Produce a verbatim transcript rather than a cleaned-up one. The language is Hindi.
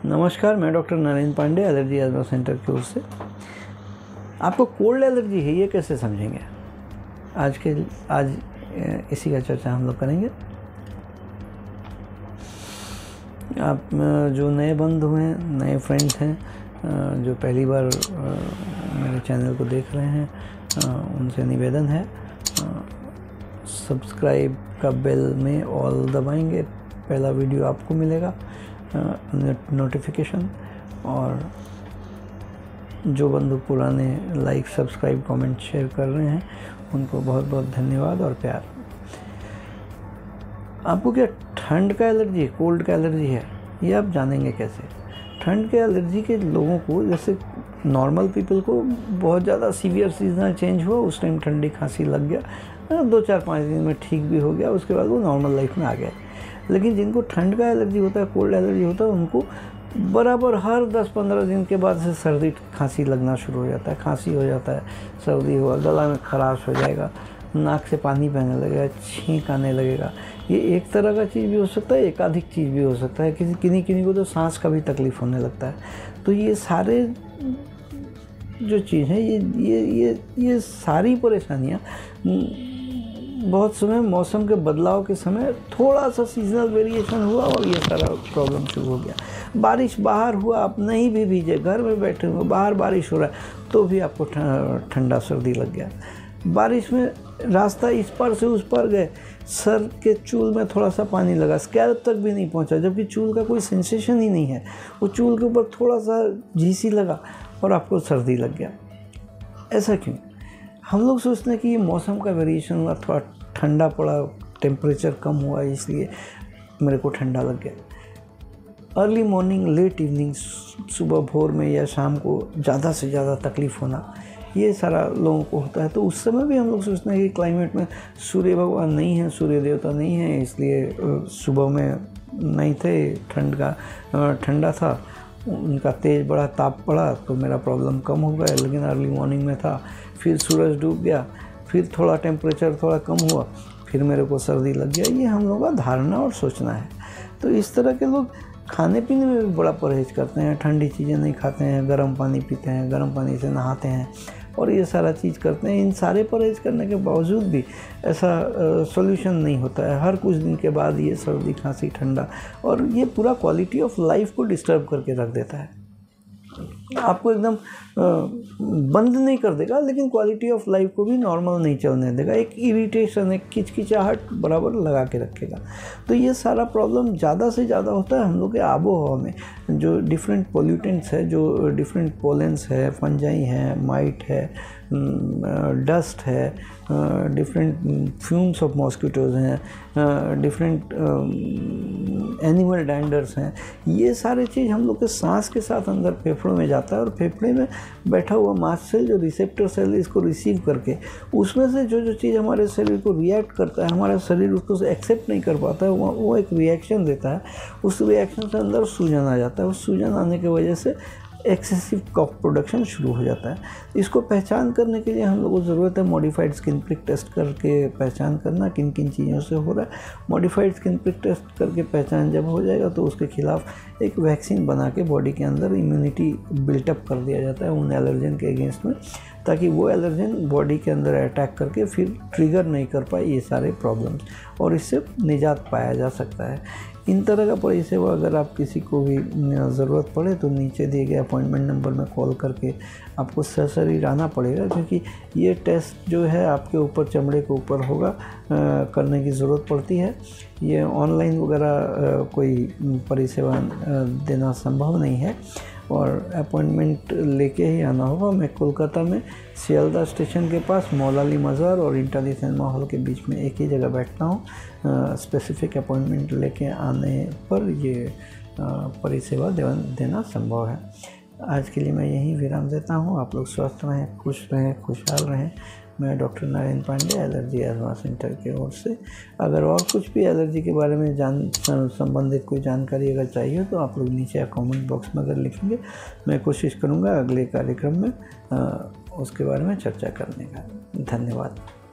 नमस्कार, मैं doctor Narendra Pandey, allergy asthma centre की ओर से। आपको कोल्ड एलर्जी है, ये कैसे समझेंगे? आज के आज इसी का चर्चा हम लोग करेंगे। आप जो नए बंधु हैं, नए फ्रेंड्स हैं, जो पहली बार मेरे चैनल को देख रहे हैं, उनसे निवेदन है, सब्सक्राइब का बेल में ऑल दबाएंगे, पहला वीडियो आपको मिलेगा नोटिफिकेशन। और जो बंधु पुराने लाइक, सब्सक्राइब, कमेंट, शेयर कर रहे हैं, उनको बहुत बहुत धन्यवाद और प्यार। आपको क्या ठंड का एलर्जी है, कोल्ड का एलर्जी है, ये आप जानेंगे कैसे? ठंड के एलर्जी के लोगों को, जैसे नॉर्मल पीपल को बहुत ज़्यादा सीवियर सीजनल चेंज हुआ, उस टाइम ठंडी खांसी लग गया, दो चार पाँच दिन में ठीक भी हो गया, उसके बाद वो नॉर्मल लाइफ में आ गए। लेकिन जिनको ठंड का एलर्जी होता है, कोल्ड एलर्जी होता है, उनको बराबर हर दस पंद्रह दिन के बाद से सर्दी खांसी लगना शुरू हो जाता है, खांसी हो जाता है, सर्दी हुआ, गला में खराश हो जाएगा, नाक से पानी बहने लगेगा, छींक आने लगेगा। ये एक तरह का चीज़ भी हो सकता है, एकाधिक चीज़ भी हो सकता है। किसी किन्हीं किन्हीं को तो सांस का भी तकलीफ़ होने लगता है। तो ये सारे जो चीज़ हैं, ये ये ये ये सारी परेशानियाँ बहुत समय मौसम के बदलाव के समय थोड़ा सा सीजनल वेरिएशन हुआ और ये सारा प्रॉब्लम शुरू हो गया। बारिश बाहर हुआ, आप नहीं भी भीगे, घर में बैठे हुए, बाहर बारिश हो रहा है तो भी आपको ठंडा सर्दी लग गया। बारिश में रास्ता इस पार से उस पार गए, सर के चूल में थोड़ा सा पानी लगा, स्कैल्प तक भी नहीं पहुंचा, जबकि चूल का कोई सेंसेशन ही नहीं है, वो चूल के ऊपर थोड़ा सा झीसी लगा और आपको सर्दी लग गया। ऐसा क्यों? हम लोग सोचते हैं कि ये मौसम का वेरिएशन हुआ, थोड़ा ठंडा पड़ा, टेम्परेचर कम हुआ, इसलिए मेरे को ठंडा लग गया। अर्ली मॉर्निंग, लेट इवनिंग, सुबह भोर में या शाम को ज़्यादा से ज़्यादा तकलीफ़ होना, ये सारा लोगों को होता है। तो उस समय भी हम लोग सोचते हैं कि क्लाइमेट में सूर्य भगवान नहीं है, सूर्य देवता नहीं है, इसलिए सुबह में नहीं थे, ठंड का ठंडा था, उनका तेज़ बड़ा ताप पड़ा तो मेरा प्रॉब्लम कम हो गया। लेकिन अर्ली मॉर्निंग में था, फिर सूरज डूब गया, फिर थोड़ा टेम्परेचर थोड़ा कम हुआ, फिर मेरे को सर्दी लग गया। ये हम लोगों का धारणा और सोचना है। तो इस तरह के लोग खाने पीने में भी बड़ा परहेज करते हैं, ठंडी चीज़ें नहीं खाते हैं, गर्म पानी पीते हैं, गर्म पानी से नहाते हैं और ये सारा चीज़ करते हैं। इन सारे परहेज करने के बावजूद भी ऐसा सॉल्यूशन नहीं होता है। हर कुछ दिन के बाद ये सर्दी, खांसी, ठंडा, और ये पूरा क्वालिटी ऑफ लाइफ को डिस्टर्ब करके रख देता है। आपको एकदम बंद नहीं कर देगा, लेकिन क्वालिटी ऑफ लाइफ को भी नॉर्मल नहीं चलने देगा। एक इरिटेशन, एक किचकिचाहट बराबर लगा के रखेगा। तो ये सारा प्रॉब्लम ज़्यादा से ज़्यादा होता है हम लोग के आबो हवा में, जो डिफरेंट पोल्यूटेंट्स है, जो डिफरेंट पोलेंस है, फंजाई है, माइट है, डस्ट है, डिफरेंट फ्यूम्स ऑफ मॉस्किटोज़ हैं, डिफरेंट एनिमल डैंडर्स हैं। ये सारे चीज़ हम लोग के सांस के साथ अंदर फेफड़ों में जाता है और फेफड़े में बैठा हुआ मास्ट सेल, जो रिसेप्टर सेल, इसको रिसीव करके उसमें से जो जो चीज़ हमारे शरीर को रिएक्ट करता है, हमारा शरीर उसको एक्सेप्ट नहीं कर पाता है, वो वो एक रिएक्शन देता है। उस रिएक्शन से अंदर सूजन आ जाता है। उस सूजन आने की वजह से एक्सेसिव कफ प्रोडक्शन शुरू हो जाता है। इसको पहचान करने के लिए हम लोगों को ज़रूरत है मॉडिफाइड स्किन प्रिक टेस्ट करके पहचान करना किन किन चीज़ों से हो रहा है। मॉडिफाइड स्किन प्रिक टेस्ट करके पहचान जब हो जाएगा तो उसके खिलाफ एक वैक्सीन बना के बॉडी के अंदर इम्यूनिटी बिल्टअप कर दिया जाता है उन एलर्जन के अगेंस्ट में, ताकि वो एलर्जन बॉडी के अंदर अटैक करके फिर ट्रिगर नहीं कर पाए ये सारे प्रॉब्लम्स, और इससे निजात पाया जा सकता है। इन तरह का परिसेवा अगर आप किसी को भी ज़रूरत पड़े तो नीचे दिए गए अपॉइंटमेंट नंबर में कॉल करके आपको सशरीर आना पड़ेगा, क्योंकि ये टेस्ट जो है आपके ऊपर, चमड़े के ऊपर होगा, आ, करने की ज़रूरत पड़ती है। ये ऑनलाइन वगैरह कोई परिसेवा देना संभव नहीं है और अपॉइंटमेंट लेके ही आना होगा। मैं कोलकाता में सियालदा स्टेशन के पास मौलाली मज़ार और इंटाली सिनेमा हॉल के बीच में एक ही जगह बैठता हूँ। स्पेसिफिक अपॉइंटमेंट लेके आने पर ये परिसेवा देना संभव है। आज के लिए मैं यहीं विराम देता हूँ। आप लोग स्वस्थ रहें, खुश रहें, खुशहाल रहें। मैं doctor Narendra Pandey, allergy asthma centre की ओर से। अगर और कुछ भी एलर्जी के बारे में जान संबंधित कोई जानकारी अगर चाहिए तो आप लोग नीचे कमेंट बॉक्स में अगर लिखेंगे, मैं कोशिश करूँगा अगले कार्यक्रम में आ, उसके बारे में चर्चा करने का। धन्यवाद।